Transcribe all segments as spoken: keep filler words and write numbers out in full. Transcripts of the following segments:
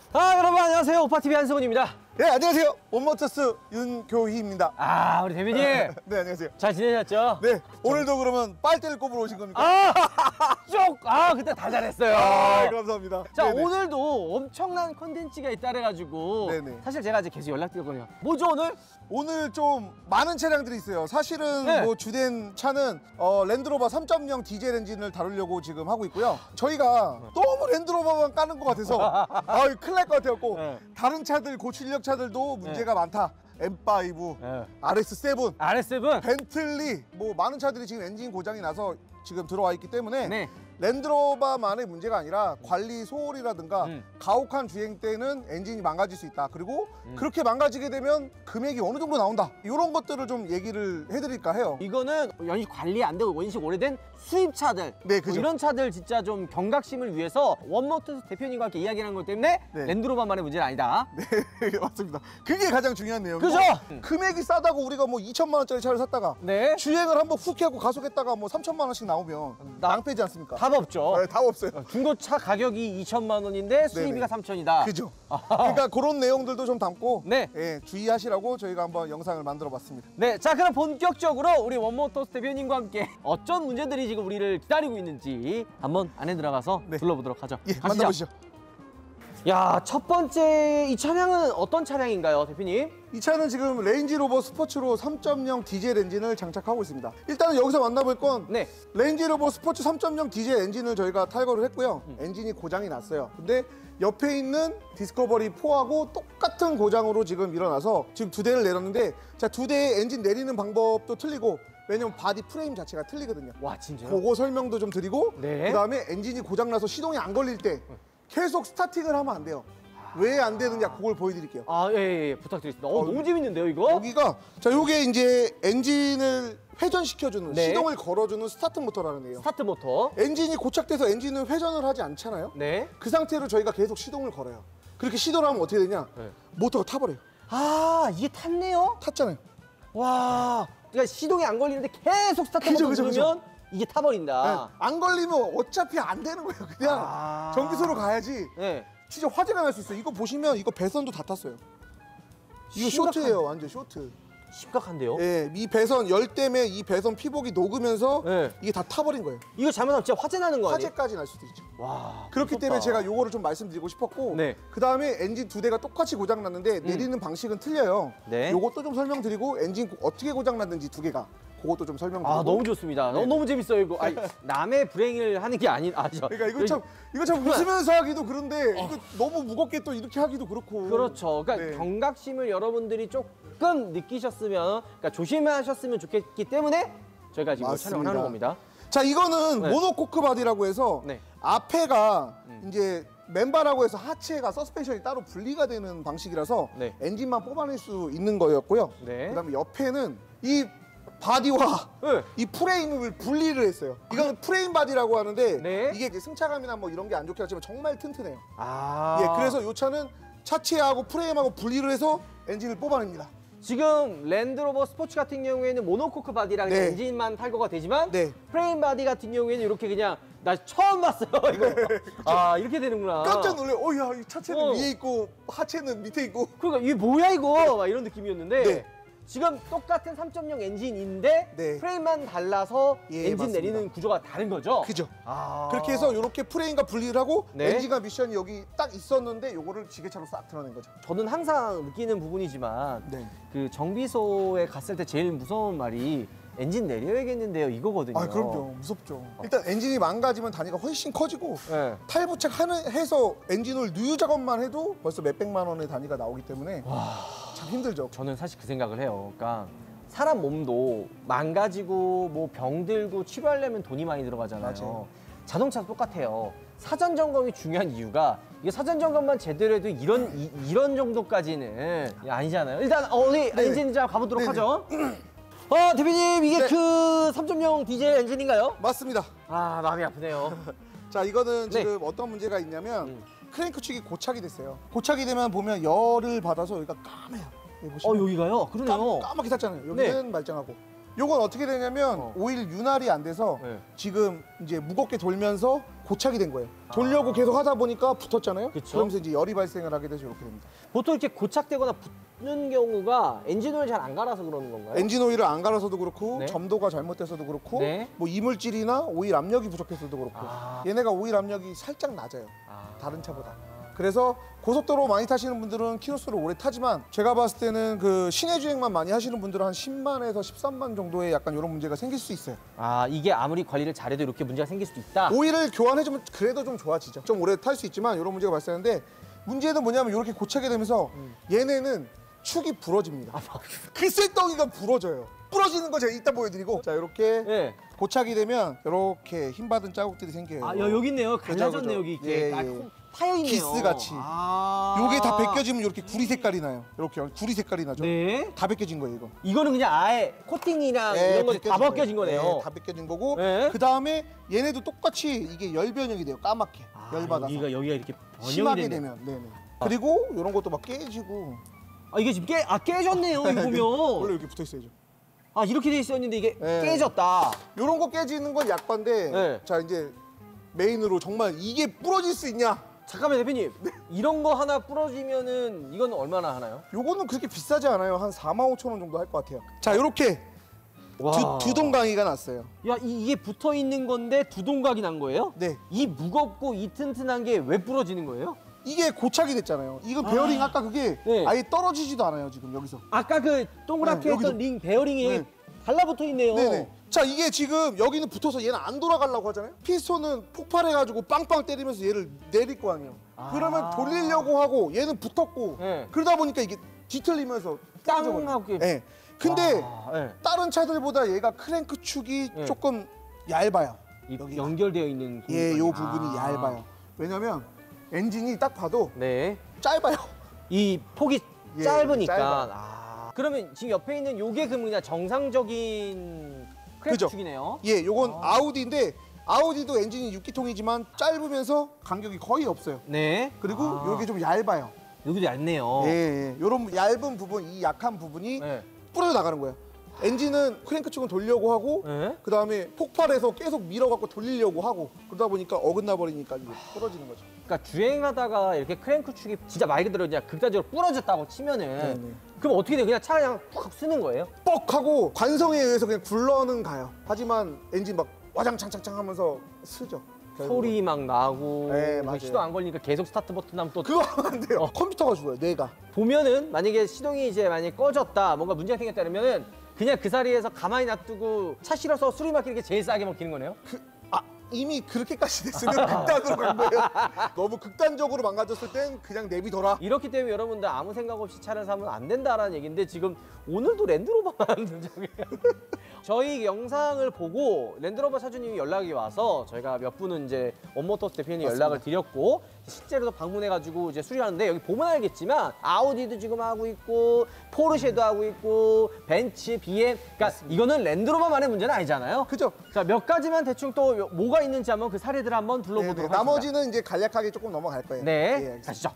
아, 여러분 안녕하세요. 오빠티비 한승훈입니다. 네, 안녕하세요. 원모터스 윤교희입니다. 아, 우리 대표님. 네, 안녕하세요. 잘 지내셨죠? 네, 오늘도 그러면 빨대를 꼽으러 오신 겁니까? 아, 쪽! 아, 그때 다 잘했어요. 아, 감사합니다. 자, 네네. 오늘도 엄청난 컨텐츠가 있다 그래가지고 네네. 사실 제가 이제 계속 연락드렸거든요. 뭐죠, 오늘? 오늘 좀 많은 차량들이 있어요. 사실은 네. 뭐 주된 차는 어, 랜드로버 삼 점 영 디젤 엔진을 다루려고 지금 하고 있고요. 저희가 너무 랜드로버만 까는 것 같아서 아, 큰일 날 것 같아갖고 네. 다른 차들 고출력 차들도 문제가 많다. 엠 파이브, 네. 알 엑스 세븐, 알 에스 세븐. 벤틀리 뭐 많은 차들이 지금 엔진 고장이 나서 지금 들어와 있기 때문에 네. 랜드로버만의 문제가 아니라 관리 소홀이라든가 음. 가혹한 주행 때는 엔진이 망가질 수 있다. 그리고 음. 그렇게 망가지게 되면 금액이 어느 정도 나온다. 이런 것들을 좀 얘기를 해드릴까 해요. 이거는 연식 관리 안 되고 원식 오래된 수입차들, 네, 뭐 그죠. 이런 차들 진짜 좀 경각심을 위해서 원모터스 대표님과 함께 이야기하는 것 때문에 네. 랜드로버만의 문제는 아니다. 네, 맞습니다. 그게 가장 중요한 내용이고. 그죠? 금액이 싸다고 우리가 뭐 이천만 원짜리 차를 샀다가 네. 주행을 한번 훅 하고 가속했다가 뭐 삼천만 원씩 나오면 나- 낭패지 않습니까? 답 없죠. 네, 답 없어요. 중고차 가격이 이천만 원인데 수입비가 네네. 삼천이다. 그죠. 그러니까 그런 내용들도 좀 담고 네. 예, 주의하시라고 저희가 한번 영상을 만들어 봤습니다. 네, 자 그럼 본격적으로 우리 원모터스 대표님과 함께 어떤 문제들이 지금 우리를 기다리고 있는지 한번 안에 들어가서 네. 둘러보도록 하죠. 예, 가시죠. 만나보시죠. 야, 첫 번째 이 차량은 어떤 차량인가요, 대표님? 이 차는 지금 레인지로버 스포츠로 삼 점 영 디젤 엔진을 장착하고 있습니다. 일단은 여기서 만나볼 건 네. 레인지로버 스포츠 삼 점 영 디젤 엔진을 저희가 탈거를 했고요. 음. 엔진이 고장이 났어요. 근데 옆에 있는 디스커버리 포하고 똑같은 고장으로 지금 일어나서 지금 두 대를 내렸는데, 자, 두 대의 엔진 내리는 방법도 틀리고, 왜냐면 바디 프레임 자체가 틀리거든요. 와, 진짜요? 그거 설명도 좀 드리고, 네. 그다음에 엔진이 고장나서 시동이 안 걸릴 때 계속 스타팅을 하면 안 돼요. 왜 안 되느냐, 그걸 보여드릴게요. 아, 예, 예, 예. 부탁드리겠습니다. 어, 어, 너무 재밌는데요, 이거? 여기가, 자, 요게 이제 엔진을 회전시켜주는, 네. 시동을 걸어주는 스타트 모터라는 애예요. 스타트 모터. 엔진이 고착돼서 엔진을 회전을 하지 않잖아요. 네. 그 상태로 저희가 계속 시동을 걸어요. 그렇게 시도를 하면 어떻게 되냐? 네. 모터가 타버려요. 아, 이게 탔네요? 탔잖아요. 와. 그러니까 시동이 안 걸리는데 계속 스타트 그죠, 모터 그죠, 누르면 이게 타버린다. 네. 안 걸리면 어차피 안 되는 거예요. 그냥 아. 전기소로 가야지. 네. 진짜 화재가 날 수 있어요. 이거 보시면 이거 배선도 다 탔어요. 이거 심각한- 쇼트예요, 완전 쇼트. 심각한데요? 예, 이 배선 열 때문에 이 배선 피복이 녹으면서 네. 이게 다 타버린 거예요. 이거 잘못하면 진짜 화재 나는 거 아니에요? 화재까지 날 수도 있죠. 와. 그렇기 무섭다. 때문에 제가 요거를 좀 말씀드리고 싶었고, 네. 그 다음에 엔진 두 대가 똑같이 고장 났는데 내리는 방식은 틀려요. 네. 요것도 좀 설명드리고, 엔진 고- 어떻게 고장 났는지 두 개가 그것도 좀 설명드리고. 아, 너무 좋습니다. 네. 너무 재밌어요, 이거. 아니, 남의 불행을 하는 게 아닌 아죠. 그러니까 이거 참 이거 참 웃으면서 하기도 그런데 이거 너무 무겁게 또 이렇게 하기도 그렇고. 그렇죠. 그러니까 네. 경각심을 여러분들이 조금 느끼셨으면, 그러니까 조심하셨으면 좋겠기 때문에 저희가 지금 맞습니다. 촬영을 하는 겁니다. 자, 이거는 네. 모노코크 바디라고 해서 네. 앞에가 음. 이제 맨바라고 해서 하체가 서스펜션이 따로 분리가 되는 방식이라서 네. 엔진만 뽑아낼 수 있는 거였고요. 네. 그다음에 옆에는 이 바디와 네. 이 프레임을 분리를 했어요. 이거는 프레임 바디라고 하는데 네. 이게 이제 승차감이나 뭐 이런 게 안 좋긴 하지만 정말 튼튼해요. 아. 예, 그래서 이 차는 차체하고 프레임하고 분리를 해서 엔진을 뽑아냅니다. 지금 랜드로버 스포츠 같은 경우에는 모노코크 바디랑 네. 엔진만 탈거가 되지만 네. 프레임 바디 같은 경우에는 이렇게 그냥 나 처음 봤어요, 이거. 아, 이렇게 되는구나. 깜짝 놀래요. 어, 야, 이 차체는 어. 위에 있고 하체는 밑에 있고. 그러니까 이게 뭐야 이거? 막 이런 느낌이었는데 네. 지금 똑같은 삼 점 영 엔진인데 네. 프레임만 달라서 예, 엔진 맞습니다. 내리는 구조가 다른 거죠? 그죠? 아. 그렇게 해서 이렇게 프레임과 분리를 하고 네. 엔진과 미션이 여기 딱 있었는데 요거를 지게차로 싹 드러낸 거죠. 저는 항상 느끼는 부분이지만 네. 그 정비소에 갔을 때 제일 무서운 말이 엔진 내려야겠는데요, 이거거든요. 아, 그럼요. 무섭죠. 일단 엔진이 망가지면 단위가 훨씬 커지고 네. 탈부착 하는 해서 엔진을 누유 작업만 해도 벌써 몇백만 원의 단위가 나오기 때문에 참 힘들죠. 저는 사실 그 생각을 해요. 그러니까 사람 몸도 망가지고 뭐 병들고 치료하려면 돈이 많이 들어가잖아요. 맞아요. 자동차도 똑같아요. 사전 점검이 중요한 이유가 이게 사전 점검만 제대로 해도 이런 이, 이런 정도까지는 아니잖아요. 일단 어, 우리 네. 엔진 자 가보도록 네네. 하죠. 어, 대표님 이게 네. 그 삼 점 영 디젤 엔진인가요? 맞습니다. 아, 마음이 아프네요. 자, 이거는 네. 지금 어떤 문제가 있냐면 음. 크랭크 축이 고착이 됐어요. 고착이 되면 보면 열을 받아서 여기가 까매요. 여기 어, 보시면 여기가요? 그러네요. 까, 까맣게 탔잖아요. 여기는 말짱하고 요건 어떻게 되냐면 어. 오일 윤활이 안 돼서 네. 지금 이제 무겁게 돌면서 고착이 된 거예요. 돌려고 계속 하다 보니까 붙었잖아요. 그쵸. 그러면서 이제 열이 발생을 하게 돼서 이렇게 됩니다. 보통 이렇게 고착되거나 붙는 경우가 엔진 오일 잘 안 갈아서 그러는 건가요? 엔진 오일을 안 갈아서도 그렇고 네. 점도가 잘못돼서도 그렇고 네. 뭐 이물질이나 오일 압력이 부족해서도 그렇고 아. 얘네가 오일 압력이 살짝 낮아요. 아. 다른 차보다. 그래서 고속도로 많이 타시는 분들은 키로수를 오래 타지만 제가 봤을 때는 그 시내 주행만 많이 하시는 분들은 한 십만에서 십삼만 정도의 약간 이런 문제가 생길 수 있어요. 아, 이게 아무리 관리를 잘해도 이렇게 문제가 생길 수도 있다? 오일을 교환해주면 그래도 좀 좋아지죠. 좀 오래 탈 수 있지만 이런 문제가 발생하는데 문제는 뭐냐면 이렇게 고착이 되면서 얘네는 축이 부러집니다. 그 쇳덩이가 부러져요. 부러지는 거 제가 이따 보여드리고 자 이렇게 네. 고착이 되면 이렇게 힘받은 자국들이 생겨요. 아, 여, 여기 있네요. 그죠, 갈라졌네, 그죠. 여기 이렇게. 예, 아, 예. 콩 파여있네요. 기스같이. 아. 요게 다 벗겨지면 이렇게 구리 색깔이 나요. 이렇게 구리 색깔이 나죠. 네. 다 벗겨진 거예요, 이거. 이거는 그냥 아예 코팅이랑 예, 이런 것이 다 벗겨진 벗겨진 거네요. 예, 다 벗겨진 거고 네. 그 다음에 얘네도 똑같이 이게 열 변형이 돼요. 까맣게 아, 열 받아서 여기가, 여기가 이렇게 번영이 심하게 됐네. 되면 네네. 그리고 이런 것도 막 깨지고 아, 이게 지금 깨, 아, 깨졌네요, 이거 원래 보면. 이렇게 붙어 있어야죠. 아, 이렇게 돼 있었는데 이게 네. 깨졌다. 이런 거 깨지는 건 약반데 네. 자 이제 메인으로 정말 이게 부러질 수 있냐? 잠깐만, 대표님. 네. 이런 거 하나 부러지면은 이건 얼마나 하나요? 요거는 그렇게 비싸지 않아요. 한 사만 오천 원 정도 할 것 같아요. 자 이렇게 와. 두, 두 동강이가 났어요. 야, 이, 이게 붙어 있는 건데 두 동각이 난 거예요? 네. 이 무겁고 이 튼튼한 게 왜 부러지는 거예요? 이게 고착이 됐잖아요. 이건 베어링 아. 까 그게 네. 아예 떨어지지도 않아요 지금 여기서. 아까 그 동그랗게 네, 했던 여기도. 링 베어링이 네. 달라붙어 있네요. 네네. 자 이게 지금 여기는 붙어서 얘는 안 돌아가려고 하잖아요. 피스톤은 폭발해가지고 빵빵 때리면서 얘를 내릴 거 아니에요. 아. 그러면 돌리려고 하고 얘는 붙었고 네. 그러다 보니까 이게 뒤틀리면서 떨어져버려요. 땅하고 네. 근데 와, 네. 다른 차들보다 얘가 크랭크 축이 네. 조금 얇아요. 이 여기가. 연결되어 있는 예, 공간이. 요 부분이 아. 얇아요. 왜냐면 엔진이 딱 봐도 네. 짧아요. 이 폭이 예, 짧으니까. 짧아요. 아. 그러면 지금 옆에 있는 요게 그럼 그냥 정상적인 크랙 그죠. 축이네요. 예, 요건 아. 아우디인데 아우디도 엔진이 육 기통이지만 짧으면서 간격이 거의 없어요. 네. 그리고 아. 요게 좀 얇아요. 여기도 얇네요. 예, 예. 요런 얇은 부분, 이 약한 부분이 네. 부러져 나가는 거예요. 엔진은 크랭크 축은 돌려고 하고 네. 그 다음에 폭발해서 계속 밀어갖고 돌리려고 하고 그러다 보니까 어긋나 버리니까 이게 부러지는 거죠. 그러니까 주행하다가 이렇게 크랭크 축이 진짜 말 그대로 그냥 극단적으로 부러졌다고 치면은 네네. 그럼 어떻게 돼요? 그냥 차 그냥 푹 쓰는 거예요? 뻑 하고 관성에 의해서 그냥 굴러는 가요. 하지만 엔진 막 와장창창창 하면서 쓰죠. 결국은. 소리 막 나고 네, 맞아요. 시도 안 걸리니까 계속 스타트 버튼 하면 또 그거 하면 안 돼요. 컴퓨터가 죽어요, 뇌가. 보면은 만약에 시동이 이제 만약에 꺼졌다 뭔가 문제가 생겼다 그러면은 그냥 그 자리에서 가만히 놔두고 차 실어서 수리 맡기는 게 제일 싸게 먹히는 거네요? 그, 아, 이미 그렇게까지 됐으면 극단으로 간 거예요. 너무 극단적으로 망가졌을 땐 그냥 내비둬라. 이렇기 때문에 여러분들 아무 생각 없이 차를 사면 안 된다라는 얘기인데 지금 오늘도 랜드로버만 등장해요. 저희 영상을 보고 랜드로버 차주님이 연락이 와서 저희가 몇 분은 이제 원모터스 대표님 맞습니다. 연락을 드렸고 실제로도 방문해가지고 이제 수리하는데 여기 보면 알겠지만 아우디도 지금 하고 있고 포르쉐도 하고 있고 벤츠, 비엠 그러니까 맞습니다. 이거는 랜드로버만의 문제는 아니잖아요. 그죠? 자, 몇 가지만 대충 또 뭐가 있는지 한번 그 사례들을 한번 둘러보도록 네, 네. 하겠습니다. 나머지는 이제 간략하게 조금 넘어갈 거예요. 네, 예, 알겠습니다. 가시죠.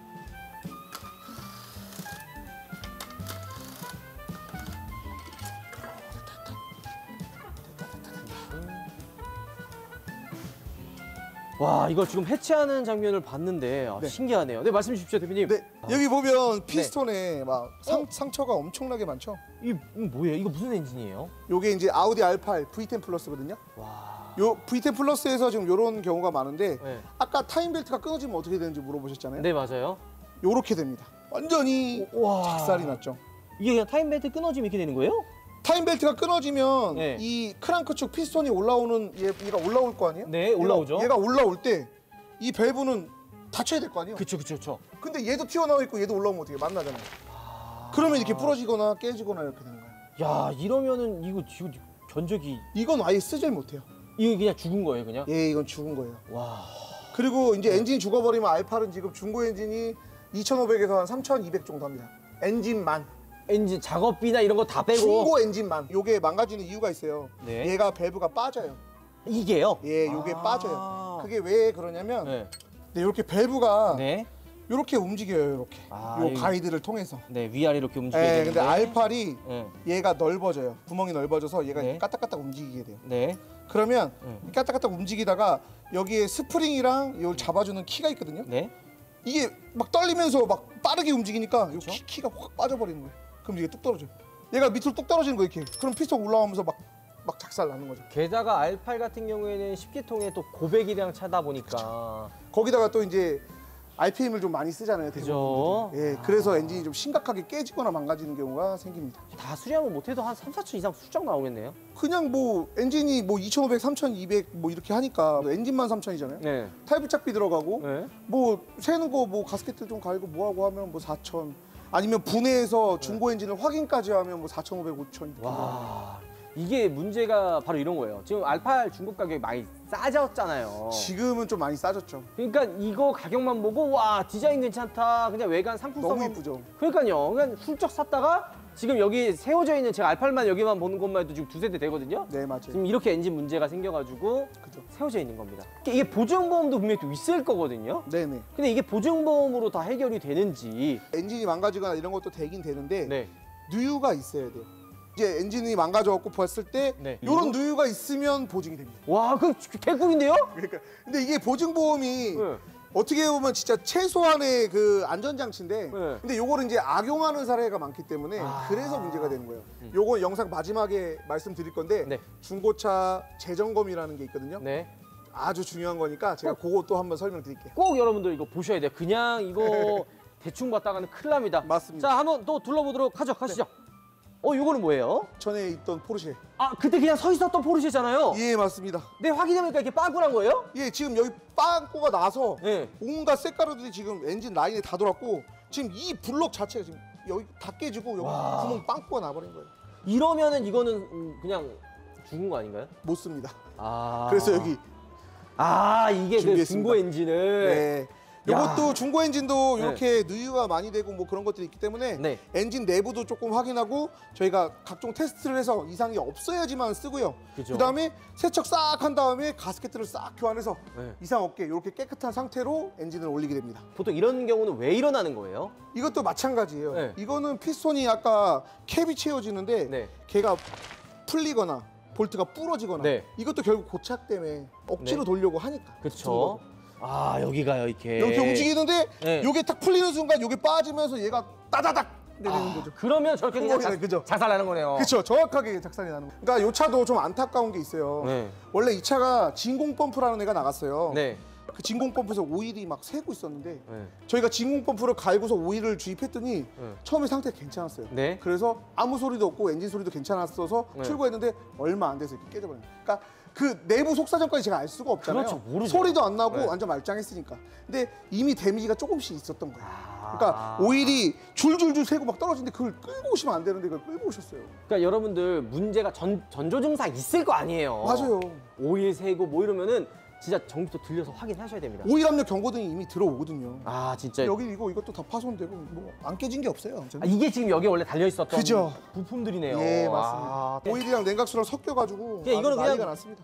와, 이거 지금 해체하는 장면을 봤는데 아, 네. 신기하네요. 네, 말씀 주십시오, 대표님. 네, 여기 보면 피스톤에 막 상, 어? 상처가 엄청나게 많죠? 이 음, 뭐예요? 이거 무슨 엔진이에요? 요게 이제 아우디 알 팔 브이 텐 플러스거든요. 와. 요 브이 텐 플러스에서 지금 요런 경우가 많은데 네. 아까 타임벨트가 끊어지면 어떻게 되는지 물어보셨잖아요. 네, 맞아요. 요렇게 됩니다. 완전히 와. 작살이 났죠. 이게 그냥 타임벨트 끊어지면 이렇게 되는 거예요? 타임벨트가 끊어지면 네. 이 크랑크 쪽 피스톤이 올라오는 얘, 얘가 올라올 거 아니에요? 네, 올라오죠. 얘가, 얘가 올라올 때 이 밸브는 닫혀야 될 거 아니에요? 그쵸, 그쵸, 그쵸. 근데 얘도 튀어나와 있고 얘도 올라오면 어떻게 만나잖아요. 그러면 이렇게 부러지거나 깨지거나 이렇게 되는 거예요. 야, 이러면은 이거 지금 견적이 이건 아예 쓰질 못해요. 이거 그냥 죽은 거예요, 그냥? 예, 이건 죽은 거예요. 와. 그리고 이제 엔진이 죽어버리면 알 팔은 지금 중고 엔진이 이천오백에서 한 삼천이백 정도 합니다. 엔진만. 엔진 작업비나 이런 거 다 빼고 중고 엔진만. 요게 망가지는 이유가 있어요. 네. 얘가 밸브가 빠져요. 이게요? 예, 요게 아. 빠져요. 그게 왜 그러냐면 네. 네, 이렇게 밸브가 네. 이렇게 움직여요, 이렇게. 아, 요 여기. 가이드를 통해서. 네, 위아래 이렇게 움직여야 네, 되는데. 근데 알팔이 네. 얘가 넓어져요. 구멍이 넓어져서 얘가 네. 까딱까딱 움직이게 돼요. 네. 그러면 네. 까딱까딱 움직이다가 여기에 스프링이랑 이걸 잡아주는 키가 있거든요. 네. 이게 막 떨리면서 막 빠르게 움직이니까 이 그쵸? 키, 키가 확 빠져버리는 거예요. 그럼 이게 뚝 떨어져요. 얘가 밑으로 뚝 떨어지는 거 이렇게. 그럼 피스톤 올라오면서 막, 막 작살 나는 거죠. 게다가 알팔 같은 경우에는 십기통에 또 고배기량 차다 보니까. 거기다가 또 이제 알피엠을 좀 많이 쓰잖아요. 그죠? 대부분들이. 예, 그래서 엔진이 좀 심각하게 깨지거나 망가지는 경우가 생깁니다. 다 수리하면 못해도 한 삼, 사천 이상 수정 나오겠네요. 그냥 뭐 엔진이 뭐 이천오백, 삼천이백 뭐 이렇게 하니까 엔진만 삼천이잖아요. 네. 타이브 착비 들어가고 네. 뭐 새는 거 뭐 가스켓들 좀 갈고 뭐 하고 하면 뭐 사천, 아니면 분해해서 중고 엔진을 확인까지 하면 뭐 사천오백, 오천 이렇게. 와. 이게 문제가 바로 이런 거예요. 지금 알팔 중국 가격이 많이 싸졌잖아요. 지금은 좀 많이 싸졌죠. 그러니까 이거 가격만 보고 와 디자인 괜찮다. 그냥 외관 상품성 너무 이쁘죠. 그러니까요. 그냥 훌쩍 샀다가 지금 여기 세워져 있는 제가 알팔만 여기만 보는 것만 해도 지금 두세 대 되거든요. 네, 맞아요. 지금 이렇게 엔진 문제가 생겨가지고 그죠. 세워져 있는 겁니다. 이게 보증보험도 분명히 또 있을 거거든요. 네네. 근데 이게 보증보험으로 다 해결이 되는지. 엔진이 망가지거나 이런 것도 되긴 되는데 네. 누유가 있어야 돼요. 이제 엔진이 망가져갖고 봤을 때 네. 이런 누유가 있으면 보증이 됩니다. 와, 그 개꿀인데요? 그러니까 근데 이게 보증보험이 네. 어떻게 보면 진짜 최소한의 그 안전장치인데 네. 근데 요거를 이제 악용하는 사례가 많기 때문에 아. 그래서 문제가 되는 거예요. 음. 요거 영상 마지막에 말씀드릴 건데 네. 중고차 재점검이라는 게 있거든요. 네. 아주 중요한 거니까 제가 그거 또 한번 설명드릴게요. 꼭 여러분들 이거 보셔야 돼요. 그냥 이거 대충 봤다가는 큰일 납니다. 맞습니다. 자, 한번 또 둘러보도록 하죠. 가시죠. 어, 이거는 뭐예요? 전에 있던 포르쉐. 아, 그때 그냥 서 있었던 포르쉐잖아요. 예, 맞습니다. 네, 확인해보니까 이렇게 빵꾸난 거예요? 예, 지금 여기 빵꾸가 나서 네. 온갖 색가루들이 지금 엔진 라인에 다 돌았고 지금 이 블록 자체가 지금 여기 다 깨지고 여기 와. 구멍 빵꾸가 나버린 거예요. 이러면은 이거는 음, 그냥 죽은 거 아닌가요? 못 씁니다. 아. 그래서 여기 아, 이게 그 준비했습니다. 중고 엔진을. 네. 요것도 중고 엔진도 네. 이렇게 누유가 많이 되고 뭐 그런 것들이 있기 때문에 네. 엔진 내부도 조금 확인하고 저희가 각종 테스트를 해서 이상이 없어야지만 쓰고요. 그죠. 그다음에 세척 싹 한 다음에 가스켓들을 싹 교환해서 네. 이상 없게 이렇게 깨끗한 상태로 엔진을 올리게 됩니다. 보통 이런 경우는 왜 일어나는 거예요? 이것도 마찬가지예요. 네. 이거는 피스톤이 아까 캡이 채워지는데 네. 걔가 풀리거나 볼트가 부러지거나 네. 이것도 결국 고착 때문에 억지로 네. 돌려고 하니까. 그렇죠. 아, 여기가요, 이렇게. 이렇게 움직이는데 네. 요게 탁 풀리는 순간 요게 빠지면서 얘가 따다닥 내리는 아, 거죠. 그러면 저렇게 그냥 거기네, 자, 그죠? 자살나는 거네요. 그렇죠. 정확하게 작살이 나는 거. 그러니까 요 차도 좀 안타까운 게 있어요. 네. 원래 이 차가 진공 펌프라는 애가 나갔어요. 네. 그 진공 펌프에서 오일이 막 새고 있었는데 네. 저희가 진공 펌프를 갈고서 오일을 주입했더니 네. 처음에 상태가 괜찮았어요. 네. 그래서 아무 소리도 없고 엔진 소리도 괜찮았어서 네. 출고했는데 얼마 안 돼서 이렇게 깨져버려요. 그러니까 그 내부 속사정까지 제가 알 수가 없잖아요. 그렇죠, 모르죠. 소리도 안 나고 네. 완전 말짱했으니까. 근데 이미 데미지가 조금씩 있었던 거예요. 아. 그러니까 오일이 줄줄줄 새고 막 떨어지는데 그걸 끌고 오시면 안 되는데 그걸 끌고 오셨어요. 그러니까 여러분들 문제가 전, 전조 증상 있을 거 아니에요. 맞아요. 오일 새고 뭐 이러면은 진짜 전기도 들려서 확인하셔야 됩니다. 오일 압력 경고등이 이미 들어오거든요. 아, 진짜. 여기 이거 이것도 다 파손되고 뭐 안 깨진 게 없어요. 아, 이게 지금 여기 원래 달려 있었던 그죠. 부품들이네요. 예, 맞습니다. 아, 오일이랑 냉각수랑 섞여가지고 그냥 이거는 아주 난리가 그냥- 났습니다.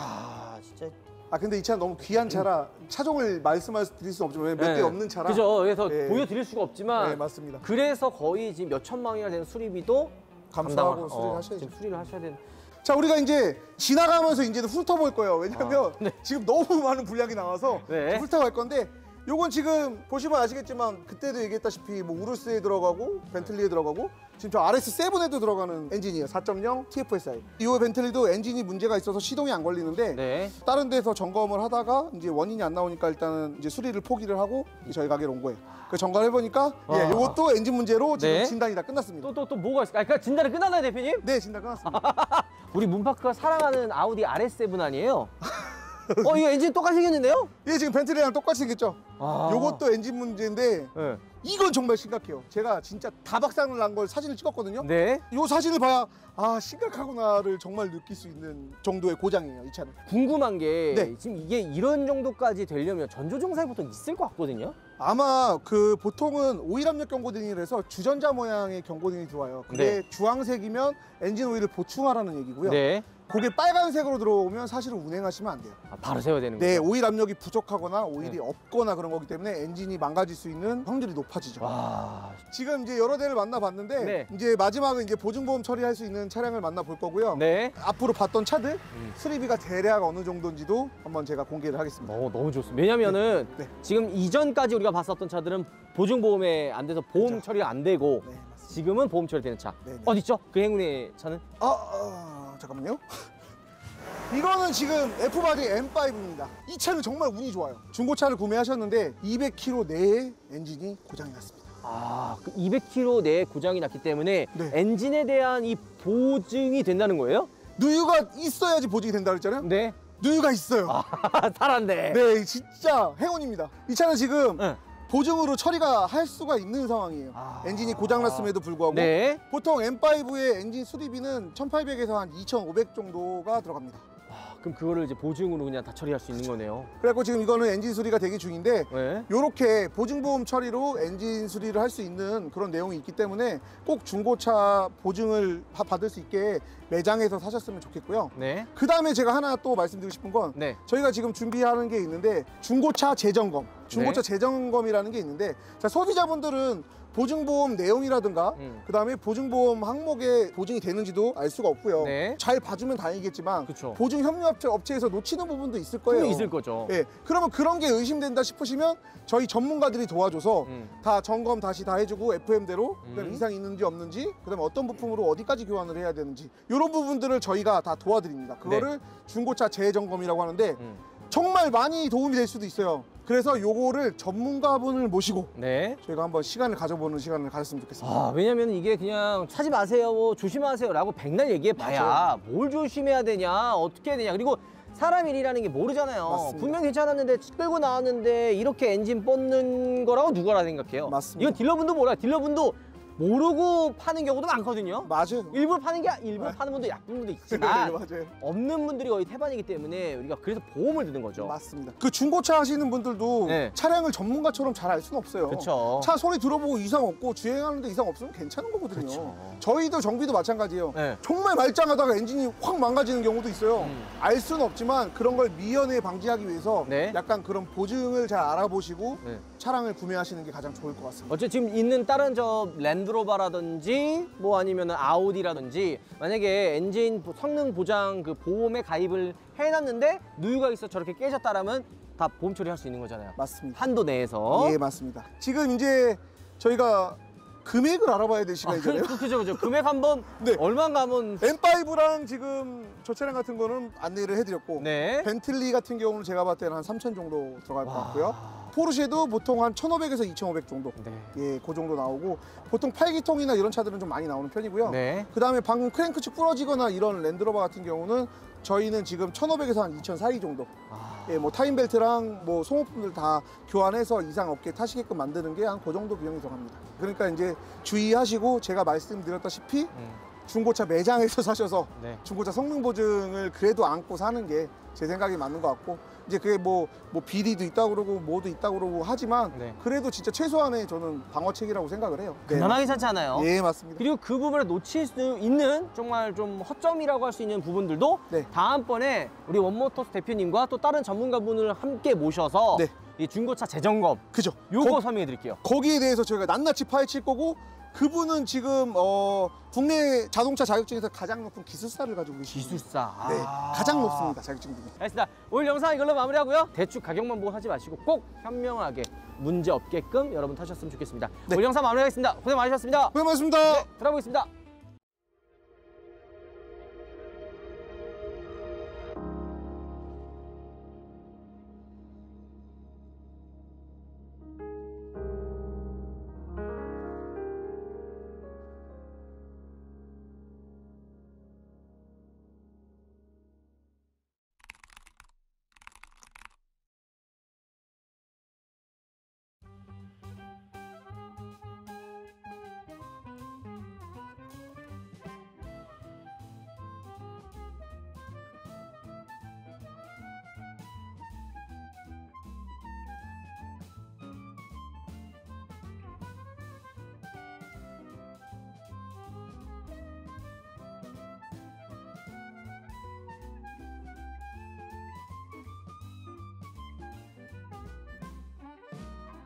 야, 진짜. 아 근데 이 차는 너무 귀한 차라 차종을 말씀할 드릴 수는 없지만 몇 대 네. 없는 차라. 그죠. 그래서 네. 보여드릴 수가 없지만 네, 맞습니다. 그래서 거의 지금 몇 천만이나 되는 수리비도 감수하고 감당을- 수리를 어, 하셔야죠. 지금 수리를 하셔야 되는. 자 우리가 이제 지나가면서 이제는 훑어볼 거예요. 왜냐면 지금 너무 많은 분량이 나와서 아, 네. 훑어갈 건데 요건 지금 보시면 아시겠지만 그때도 얘기했다시피 뭐 우르스에 들어가고 벤틀리에 들어가고 지금 저 알에스 세븐에도 들어가는 엔진이에요. 사 점 영 티에프에스아이. 이 벤틀리도 엔진이 문제가 있어서 시동이 안 걸리는데 네. 다른 데서 점검을 하다가 이제 원인이 안 나오니까 일단은 이제 수리를 포기를 하고 저희 가게로 온 거예요. 그 점검을 해보니까 아. 예, 이것도 엔진 문제로 지금 네. 진단이 다 끝났습니다. 또 또 또 뭐가 있을까? 아, 그러니까 진단이 끝났나요, 대표님? 네, 진단 끝났습니다. 우리 문파크가 사랑하는 아우디 알에스 세븐 아니에요? 어, 이거 엔진 똑같이 생겼는데요? 예, 지금 벤틀리랑 똑같이 생겼죠. 아. 요것도 엔진 문제인데 네. 이건 정말 심각해요. 제가 진짜 다박상을 난 걸 사진을 찍었거든요. 네. 요 사진을 봐야 아 심각하구나를 정말 느낄 수 있는 정도의 고장이에요, 이 차는. 궁금한 게 네. 지금 이게 이런 정도까지 되려면 전조 증상이 보통 있을 것 같거든요. 아마 그 보통은 오일 압력 경고등이라 해서 주전자 모양의 경고등이 들어와요. 근데 네. 주황색이면 엔진 오일을 보충하라는 얘기고요. 네. 고개 빨간색으로 들어오면 사실은 운행하시면 안 돼요. 아, 바로 세워야 되는 네, 거죠? 오일 압력이 부족하거나 오일이 네. 없거나 그런 거기 때문에 엔진이 망가질 수 있는 확률이 높아지죠. 와, 지금 이제 여러 대를 만나봤는데 네. 이제 마지막은 이제 보증보험 처리할 수 있는 차량을 만나볼 거고요. 네. 앞으로 봤던 차들 음. 수리비가 대략 어느 정도인지도 한번 제가 공개를 하겠습니다. 어, 너무 좋습니다. 왜냐면은 네. 네. 지금 이전까지 우리가 봤었던 차들은 보증보험에 안 돼서 보험 그렇죠. 처리가 안 되고 네, 맞습니다. 지금은 보험 처리되는 차. 네, 네. 어디 있죠? 그 행운의 차는? 아, 아 잠깐만요. 이거는 지금 에프바디 엠 파이브입니다. 이 차는 정말 운이 좋아요. 중고차를 구매하셨는데 이백 킬로미터 내에 엔진이 고장이 났습니다. 아, 그 이백 킬로미터 내에 고장이 났기 때문에 네. 엔진에 대한 이 보증이 된다는 거예요? 누유가 있어야지 보증이 된다 그랬잖아요. 네. 누유가 있어요. 아, 살았네. 네, 진짜 행운입니다. 이 차는 지금 네. 보증으로 처리가 할 수가 있는 상황이에요. 아. 엔진이 고장났음에도 불구하고 네. 보통 엠 파이브의 엔진 수리비는 천팔백에서 한 이천오백 정도가 들어갑니다. 아, 그럼 그거를 이제 보증으로 그냥 다 처리할 수 있는 거네요. 그래갖고 지금 이거는 엔진 수리가 대기 중인데 네. 이렇게 보증보험 처리로 엔진 수리를 할 수 있는 그런 내용이 있기 때문에 꼭 중고차 보증을 바- 받을 수 있게 매장에서 사셨으면 좋겠고요. 네. 그 다음에 제가 하나 또 말씀드리고 싶은 건 네. 저희가 지금 준비하는 게 있는데 중고차 재점검, 중고차 네. 재점검이라는 게 있는데 자, 소비자분들은 보증보험 내용이라든가 음. 그 다음에 보증보험 항목에 보증이 되는지도 알 수가 없고요. 네. 잘 봐주면 다행이겠지만 그쵸. 보증 협력업체 업체에서 놓치는 부분도 있을 거예요. 분명히 있을 거죠. 예, 그러면 그런 게 의심된다 싶으시면 저희 전문가들이 도와줘서 음. 다 점검 다시 다 해주고 에프엠대로 음. 이상이 있는지 없는지 그다음에 어떤 부품으로 어디까지 교환을 해야 되는지 이런 부분들을 저희가 다 도와드립니다. 그거를 중고차 재점검이라고 하는데 음. 정말 많이 도움이 될 수도 있어요. 그래서 요거를 전문가분을 모시고 네. 저희가 한번 시간을 가져보는 시간을 가졌으면 좋겠습니다. 아, 왜냐면 이게 그냥 사지 마세요, 뭐 조심하세요라고 백날 얘기해 봐야 뭘 조심해야 되냐, 어떻게 해야 되냐. 그리고 사람 일이라는 게 모르잖아요. 맞습니다. 분명 괜찮았는데 끌고 나왔는데 이렇게 엔진 뻗는 거라고 누구라 생각해요? 맞습니다. 이건 딜러분도 몰라요. 딜러분도 모르고 파는 경우도 많거든요. 맞아요. 일부러 파는 게 일부러 파는 분도 약분 분도 있지만 맞아요. 없는 분들이 거의 태반이기 때문에 우리가 그래서 보험을 드는 거죠. 맞습니다. 그 중고차 하시는 분들도 네. 차량을 전문가처럼 잘 알 수는 없어요. 그렇죠. 차 소리 들어보고 이상 없고 주행하는데 이상 없으면 괜찮은 거거든요. 그쵸. 저희도 정비도 마찬가지예요. 네. 정말 말짱하다가 엔진이 확 망가지는 경우도 있어요. 음. 알 수는 없지만 그런 걸 미연에 방지하기 위해서 네. 약간 그런 보증을 잘 알아보시고 네. 차량을 구매하시는 게 가장 좋을 것 같습니다. 어째 지금 있는 다른 저 랜드로버라든지 뭐 아니면 아우디라든지 만약에 엔진 보- 성능 보장 그 보험에 가입을 해놨는데 누유가 있어 저렇게 깨졌다라면 다 보험 처리할 수 있는 거잖아요. 맞습니다. 한도 내에서. 예, 맞습니다. 지금 이제 저희가 금액을 알아봐야 될 아, 시간이잖아요. 그, 그죠, 그죠. 금액 한번 네. 얼마인가 하면. 엠 파이브랑 지금 저 차량 같은 거는 안내를 해드렸고 네. 벤틀리 같은 경우는 제가 봤을 때는 한 삼천 정도 들어갈 것 와. 같고요. 포르쉐도 보통 한 천오백에서 이천오백 정도. 네. 예, 그 정도 나오고 보통 팔 기통이나 이런 차들은 좀 많이 나오는 편이고요. 네. 그 다음에 방금 크랭크축 부러지거나 이런 랜드로버 같은 경우는 저희는 지금 천오백에서 한 이천 사이 정도. 아, 예, 뭐 타임벨트랑 뭐 소모품들 다 교환해서 이상 없게 타시게끔 만드는 게 한 그 정도 비용이 들어갑니다. 그러니까 이제 주의하시고 제가 말씀드렸다시피 음, 중고차 매장에서 사셔서 네. 중고차 성능 보증을 그래도 안고 사는 게 제 생각이 맞는 것 같고 이제 그게 뭐, 뭐 비리도 있다고 그러고 뭐도 있다고 그러고 하지만 네. 그래도 진짜 최소한의 저는 방어책이라고 생각을 해요. 네. 그나마 괜찮잖아요. 예, 맞습니다. 그리고 그 부분을 놓칠 수 있는 정말 좀 허점이라고 할 수 있는 부분들도 네. 다음번에 우리 원모터스 대표님과 또 다른 전문가분을 함께 모셔서 네. 이 중고차 재점검 그죠. 요거 거, 설명해 드릴게요. 거기에 대해서 저희가 낱낱이 파헤칠 거고 그분은 지금 어, 국내 자동차 자격증에서 가장 높은 기술사를 가지고 계십니다. 기술사. 네, 아. 가장 높습니다. 자격증 등이. 알겠습니다. 오늘 영상 이걸로 마무리하고요. 대충 가격만 보고 하지 마시고 꼭 현명하게 문제 없게끔 여러분 타셨으면 좋겠습니다. 네. 오늘 영상 마무리하겠습니다. 고생 많으셨습니다. 고생하셨습니다. 네, 들어보겠습니다.